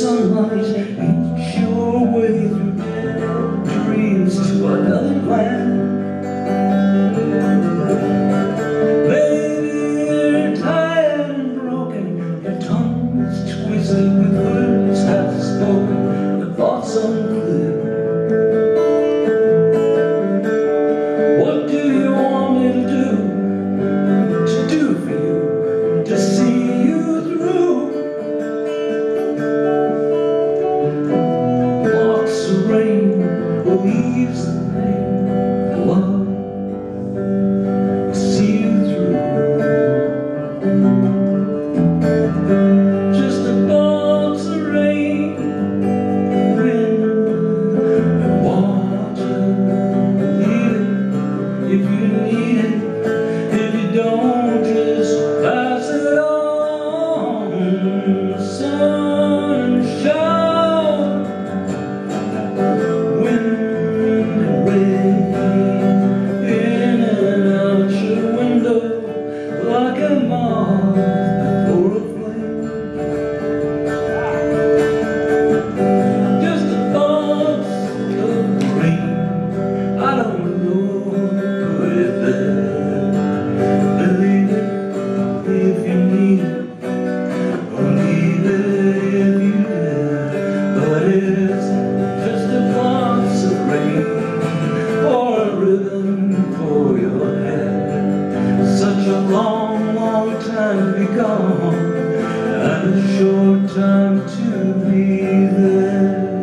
sunlight eats your way through dead dreams to another land. Baby, you're tired and broken, your tongue is twisted with words half spoken, the thoughts unclear. What do you want me to do for you, to see you through? Blocks of rain, leaves the pain, love will see you through. Just a box of rain, wind and water. Leave it if you need it, if you don't, just pass it on. Sun and shower, wind and rain, in and out your window like a moth before a flame. Just a box of rain, I don't know, put it there. Believe it if you need it, or leave it if you dare. But it's just a box of rain, or a ribbon for your hair. Such a long, long time to be gone, and a short time to be there.